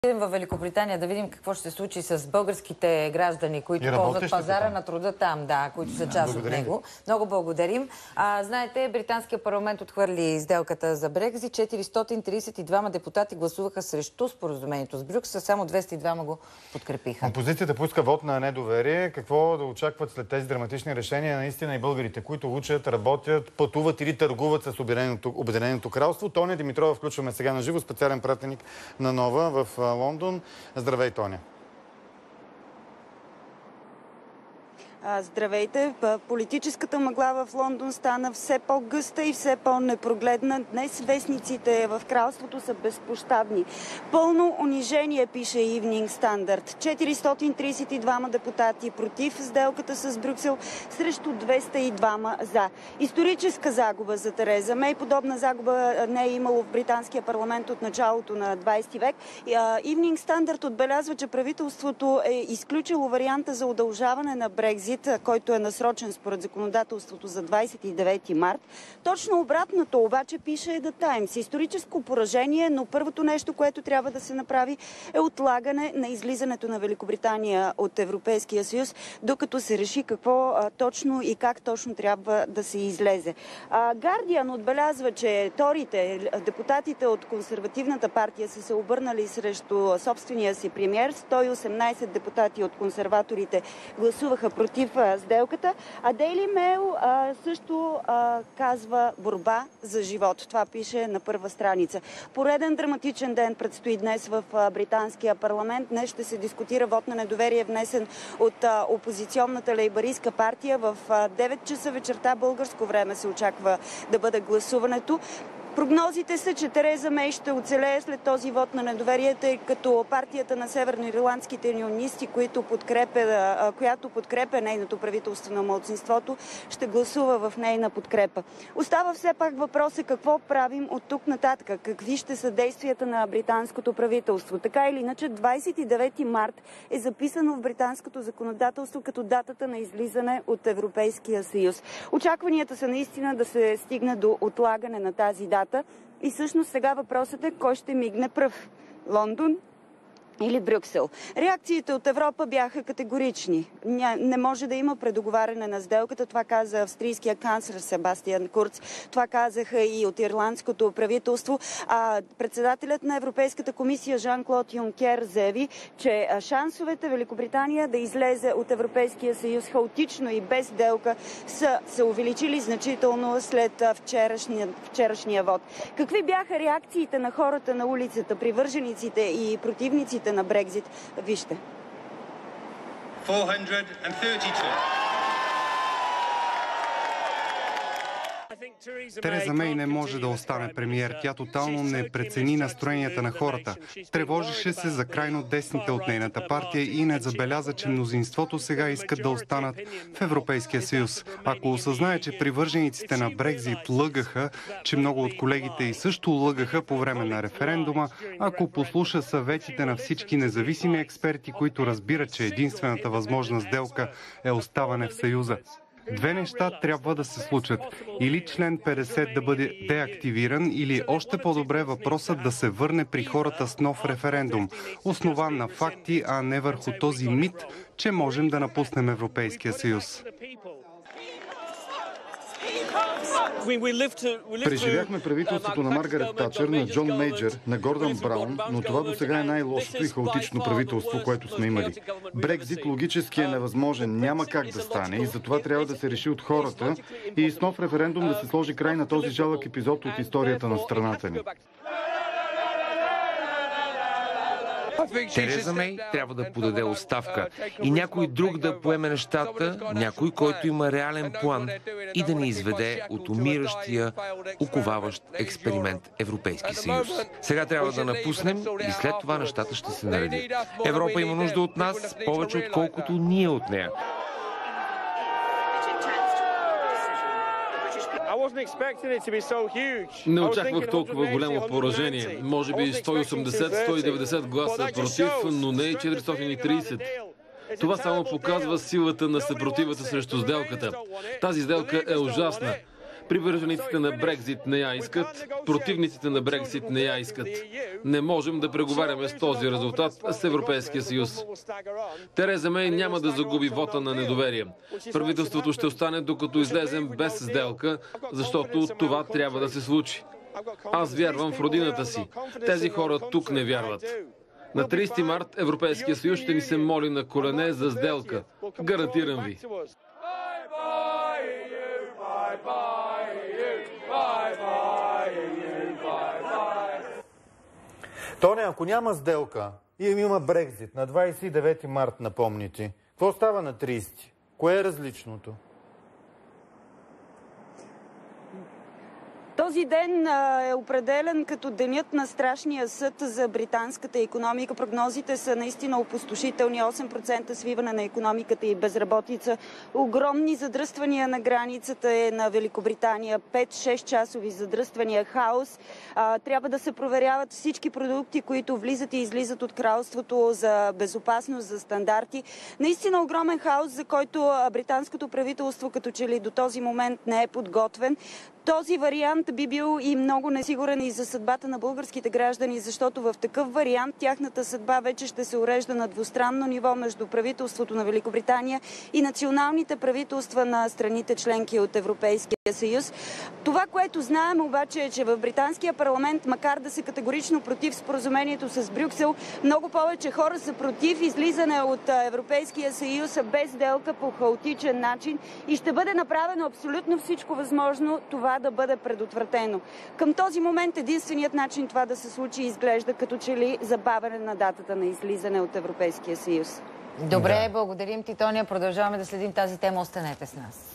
В Великобритания да видим какво ще се случи с българските граждани, които ползват пазара на труда там, които са част от него. Много благодарим. Знаете, британския парламент отхвърли сделката за Брекзит. 432 депутати гласуваха срещу споразумението с Брюксел, само 202 го подкрепиха. Опозицията поиска вот на недоверие. Какво да очакват след тези драматични решения наистина и българите, които учат, работят, пътуват или търгуват с Обединеното кралство? Тоня Димитрова включваме сега на живо, специален пратеник на Нова в Лондон. Здравей, Тоня. Здравейте! Политическата мъгла в Лондон стана все по-гъста и все по-непрогледна. Днес вестниците в кралството са безпощадни. Пълно унижение, пише Evening Standard. 432 депутати против сделката с Брюксел срещу 202 за. Историческа загуба за Тереза Мей. Подобна загуба не е имало в британския парламент от началото на 20 век. Evening Standard отбелязва, че правителството е изключило варианта за удължаване на Брекзит, който е насрочен според законодателството за 29 март. Точно обратното обаче пише The Times. Историческо поражение, но първото нещо, което трябва да се направи, е отлагане на излизането на Великобритания от Европейския съюз, докато се реши какво точно и как точно трябва да се излезе. Guardian отбелязва, че торите, депутатите от консервативната партия са се обърнали срещу собствения си премиер. 118 депутати от консерваторите гласуваха против сделката, а Daily Mail също казва борба за живот. Това пише на първа страница. Пореден драматичен ден предстои днес в британския парламент. Днес ще се дискутира вот на недоверие, внесен от опозиционната лейбаристка партия. В 9 часа вечерта българско време се очаква да бъде гласуването. Прогнозите са, че Тереза Мей ще оцелее след този вод на недоверие, тъй като партията на северноирландските юнионисти, която подкрепя нейното правителство на малцинството, ще гласува в нейна подкрепа. Остава все пак въпросът какво правим от тук нататък, какви ще са действията на британското правителство. Така или иначе, 29 март е записано в британското законодателство като датата на излизане от Европейския съюз. Очакванията са наистина да се стигне до отлагане на тази дата. И всъщност сега въпросът е кой ще мигне пръв – Лондон или Брюксел. Реакциите от Европа бяха категорични. Не може да има предоговаряне на сделката. Това каза австрийския канцлер Себастиан Курц. Това казаха и от ирландското правителство. Председателят на Европейската комисия Жан-Клод Юнкер заяви, че шансовете Великобритания да излезе от Европейския съюз хаотично и без сделка са се увеличили значително след вчерашния вод. Какви бяха реакциите на хората на улицата, привържениците и противниците на Брекзит? Вижте. 432. Тереза Мей не може да остане премиер. Тя тотално не прецени настроенията на хората. Тревожеше се за крайно десните от нейната партия и не забеляза, че мнозинството сега искат да останат в Европейския съюз. Ако осъзнае, че привържениците на Брекзит лъгаха, че много от колегите й също лъгаха по време на референдума, ако послуша съветите на всички независими експерти, които разбират, че единствената възможна сделка е оставане в съюза. Две неща трябва да се случат. Или член 50 да бъде деактивиран, или още по-добре въпросът да се върне при хората с нов референдум, основан на факти, а не върху този мит, че можем да напуснем Европейския съюз. Преживяхме правителството на Маргарет Тачър, на Джон Мейджър, на Гордън Браун, но това до сега е най-лошото и хаотично правителство, което сме имали. Брекзит логически е невъзможен, няма как да стане и затова трябва да се реши от хората и с нов референдум да се сложи край на този жалък епизод от историята на страната ни. Тереза Мей трябва да подаде оставка и някой друг да поеме нещата, някой, който има реален план и да ни изведе от умиращия, уковаващ експеримент Европейски съюз. Сега трябва да напуснем и след това нещата ще се наредят. Европа има нужда от нас повече, отколкото ние от нея. Не очаквах толкова голямо поражение. Може би 180-190 гласа против, но не и 430. Това само показва силата на съпротивата срещу сделката. Тази сделка е ужасна. Привържениците на Брекзит не я искат, противниците на Брекзит не я искат. Не можем да преговаряме с този резултат с Европейския съюз. Тереза Мей няма да загуби вота на недоверие. Правителството ще остане докато излезем без сделка, защото това трябва да се случи. Аз вярвам в родината си. Тези хора тук не вярват. На 30 март Европейския съюз ще ни се моли на колене за сделка. Гарантирам ви. Тоня, ако няма сделка и има Брекзит на 29 март, напомни ти, какво става на 30? Кое е различното? Този ден е определен като денят на страшния съд за британската икономика. Прогнозите са наистина опустошителни. 8% свиване на икономиката и безработица. Огромни задръствания на границата на Великобритания. 5-6 часови задръствания. Хаос. Трябва да се проверяват всички продукти, които влизат и излизат от кралството за безопасност, за стандарти. Наистина огромен хаос, за който британското правителство като че ли до този момент не е подготвен. Този вариант би бил и много несигурен и за съдбата на българските граждани, защото в такъв вариант тяхната съдба вече ще се урежда на двустранно ниво между правителството на Великобритания и националните правителства на страните членки от Европейския съюз. Това, което знаем обаче е, че в британския парламент, макар да са категорично против споразумението с Брюксел, много повече хора са против излизане от Европейския съюз без сделка по хаотичен начин и ще бъде направено абсолютно всичко възможно това да бъде предотвратено. Към този момент единственият начин това да се случи изглежда като че ли забавяне на датата на излизане от Европейския съюз. Добре, благодарим ти, Тоня. Продължаваме да следим тази тема. Останете с нас.